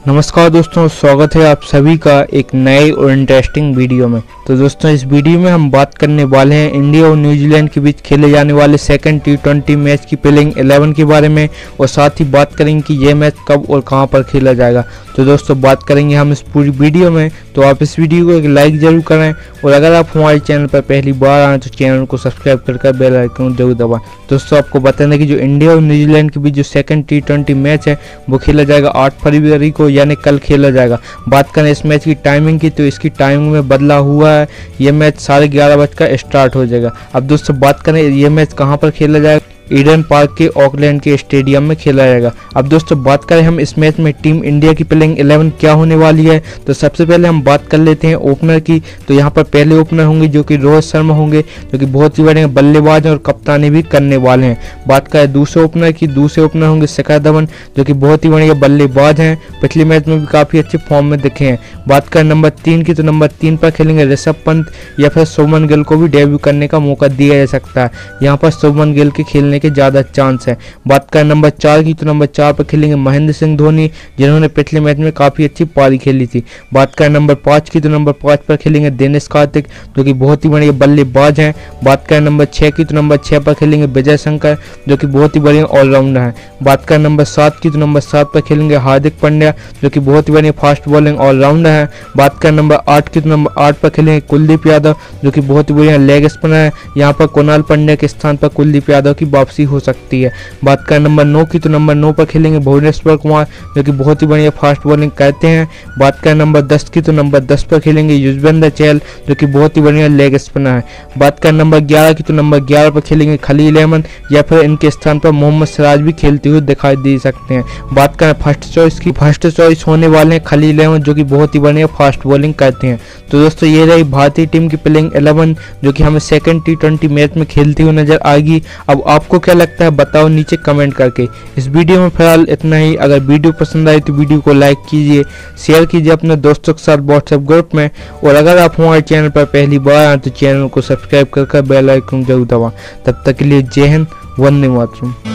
नमस्कार दोस्तों, स्वागत है आप सभी का एक नए और इंटरेस्टिंग वीडियो में। तो दोस्तों, इस वीडियो में हम बात करने वाले हैं इंडिया और न्यूजीलैंड के बीच खेले जाने वाले सेकंड T20 मैच की प्लेइंग 11 के बारे में, और साथ ही बात करेंगे कि यह मैच कब और कहां पर खेला जाएगा। तो दोस्तों, बात करेंगे हम इस पूरी वीडियो में। तो आप इस वीडियो को एक लाइक जरूर करें, और अगर आप हमारे चैनल पर पहली बार आए तो चैनल को सब्सक्राइब कर बेल आइकन जरूर दबाएं। दोस्तों, आपको बता दें कि जो इंडिया और न्यूजीलैंड के बीच जो सेकंड T20 मैच है वो खेला जाएगा 8 फरवरी को, यानी कल खेला जाएगा। बात करें इस मैच की टाइमिंग की, तो इसकी टाइमिंग में बदलाव हुआ है। यह मैच 11:30 बजे स्टार्ट हो जाएगा। अब दोस्तों, बात करें यह मैच कहां पर खेला जाएगा, ईडन पार्क के ऑकलैंड के स्टेडियम में खेला जाएगा। अब दोस्तों, बात करें हम इस मैच में टीम इंडिया की प्लेइंग 11 क्या होने वाली है, तो सबसे पहले हम बात कर लेते हैं ओपनर की। तो यहाँ पर पहले ओपनर होंगे जो कि रोहित शर्मा होंगे, जो कि बहुत ही बड़े बल्लेबाज हैं और कप्तानी भी करने वाले हैं। बात करें दूसरे ओपनर की, दूसरे ओपनर होंगे शिखर धवन, जो कि बहुत ही बड़े बल्लेबाज हैं, पिछले मैच में भी काफी अच्छे फॉर्म में दिखे हैं। बात करें नंबर 3 की, तो नंबर 3 पर खेलेंगे ऋषभ पंत, या फिर शुभमन गिल को भी डेब्यू करने का मौका दिया जा सकता है। यहाँ पर शुभमन गिल के खेलने के ज्यादा चांस है। बात करें नंबर 4 की, तो नंबर 4 पर खेलेंगे महेंद्र सिंह धोनी, जिन्होंने पिछले मैच में काफी अच्छी पारी खेली थी। बात करें नंबर 5 की, तो नंबर 5 पर खेलेंगे दिनेश कार्तिक, जो कि बहुत ही बढ़िया बल्लेबाज हैं। बात करें नंबर 6 की, तो नंबर 6 पर खेलेंगे विजय शंकर, जो कि बहुत ही बढ़िया ऑलराउंडर हैं। बात करें नंबर 7 की, तो नंबर 7 पर खेलेंगे हार्दिक पांड्या, जो कि बहुत ही बढ़िया फास्ट बॉलिंग ऑलराउंडर है। बात करें नंबर 8 की, तो नंबर 8 पर खेलेंगे कुलदीप यादव, जो कि बहुत ही बढ़िया लेग स्पिनर है। यहाँ पर कुणाल पांड्या के स्थान पर कुलदीप यादव की वापसी हो सकती है। बात करें नंबर 9 की, तो नंबर 9 पर खेलेंगे भुवनेश्वर कुमार, जो कि बहुत ही बढ़िया फास्ट बॉलिंग करते हैं। बात करें नंबर 10 की, तो नंबर 10 पर खेलेंगे युजवेंद्र चहल, जो कि बहुत ही बढ़िया लेग स्पिनर है। बात करें नंबर 11 की, तो नंबर 11 पर खेलेंगे खलील अहमद, या फिर इनके स्थान पर मोहम्मद सिराज भी खेलते हुए दिखाई दे सकते हैं। बात करें फर्स्ट चॉइस की, फर्स्ट चॉइस होने वाले हैं खलील अहमद, जो कि बहुत ही बढ़िया फास्ट बॉलिंग करते हैं। तो दोस्तों, ये रही भारतीय टीम की प्लेइंग 11, जो कि हमें सेकंड T20 मैच में खेलती हुई नजर आएगी। अब आपको क्या लगता है बताओ नीचे कमेंट करके। इस वीडियो में फिलहाल इतना ही। अगर वीडियो पसंद आई तो वीडियो को लाइक कीजिए, शेयर कीजिए अपने दोस्तों के साथ व्हाट्सएप ग्रुप में, और अगर आप हमारे चैनल पर पहली बार आए तो चैनल को सब्सक्राइब कर बेल आइकन जरूर दबाएं। तब तक के लिए जय हिंद, वंदे मातरम।